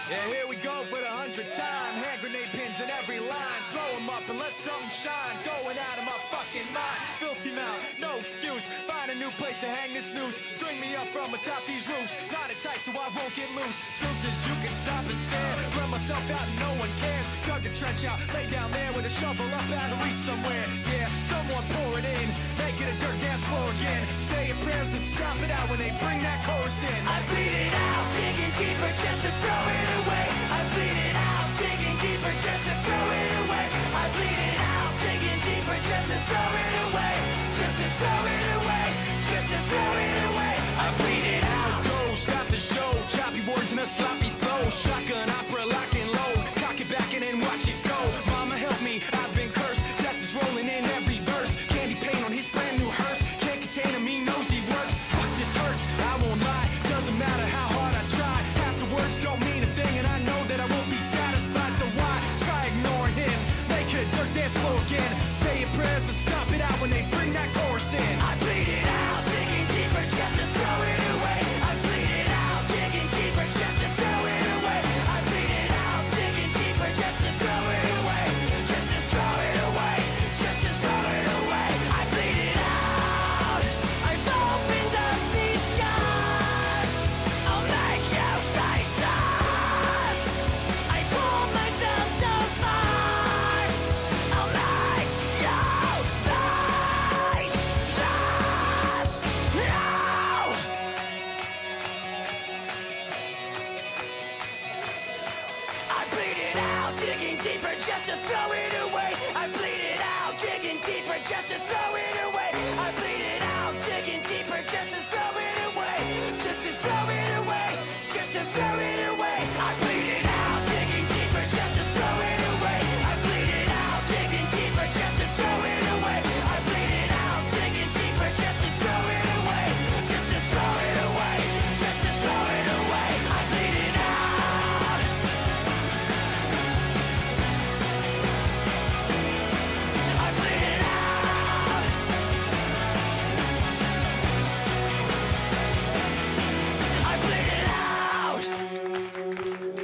Yeah, here we go for the 100th time. Hand grenade pins in every line. Throw them up and let something shine. Going out of my fucking mind. Filthy mouth, no excuse. Find a new place to hang this noose. String me up from atop these roofs. Knot it tight so I won't get loose. Truth is you can stop and stare. Run myself out and no one cares. Dug the trench out, lay down there with a shovel up out of reach somewhere. Yeah, someone pour it in. Make it a dirt dance floor again. Say your prayers and stop it out when they bring that chorus in. I bleed it out, digging deeper just to throw it away. I bleed it out, digging deeper just to throw it away. I bleed it out, digging deeper just to throw it away. Just to throw it away, just to throw it away. I bleed it out. Go, stop the show. Choppy words and a sloppy flow. Shotgun opera, lock and load. Cock it back and then watch it go. Mama help me, I've been cursed. Death is rolling in every verse. Candy paint on his brand new hearse. Can't contain him, he knows he works. Fuck, this hurts, I won't lie. Doesn't matter how hard I try. Half the words don't mean a thing, and I know that I won't be satisfied. So why try ignoring him? Make it a dirt dance floor again. Say your prayers and stop it out when they bring that chorus in. I bleed it out, digging deeper just to throw it away. I bleed it out, digging deeper just to throw it away. I bleed it out, digging deeper just to throw it away. Just to throw it away, just to throw it away. I bleed it out. I've opened up these scars. I'll make you face us. I pulled myself so far. I'll make you face us. No! I bleed it out, digging deeper just to throw it away. I bleed it out, digging deeper just to throw it away. I bleed it out, digging deeper just to throw it away. Just to throw it away, just to throw it away. I bleed it out, digging deeper just to throw it away. I bleed it out, digging deeper just to throw it away. I bleed it out, digging deeper just to throw it away. Just to throw it away, just to throw it away. I bleed it out. I bleed it out. I bleed it out.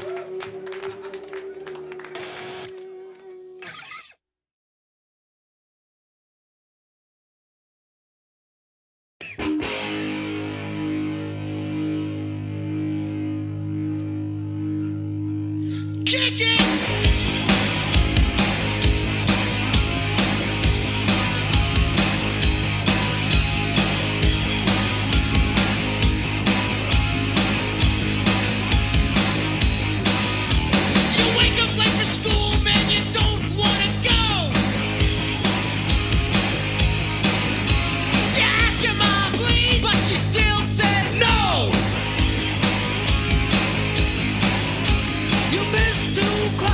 Kick it! You wake up late for school, man, you don't wanna go. You ask your mom, please, but she still says no. You miss 2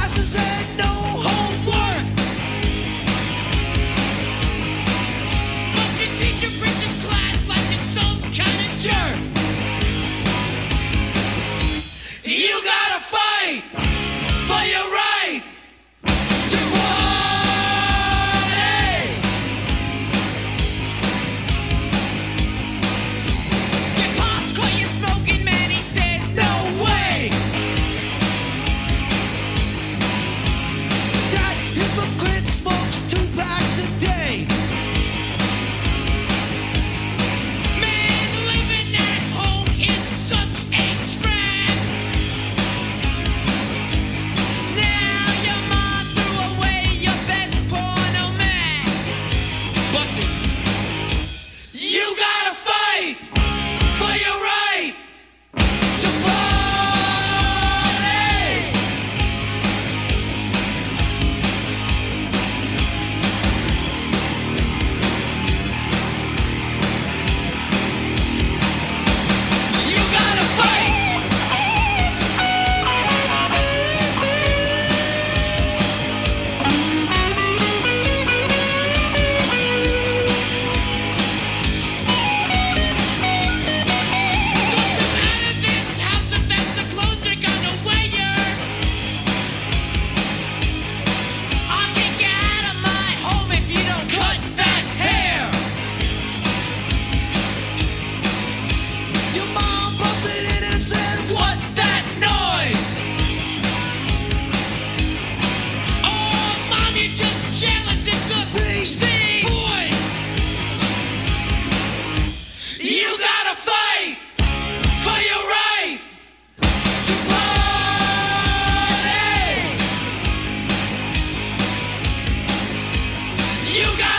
You got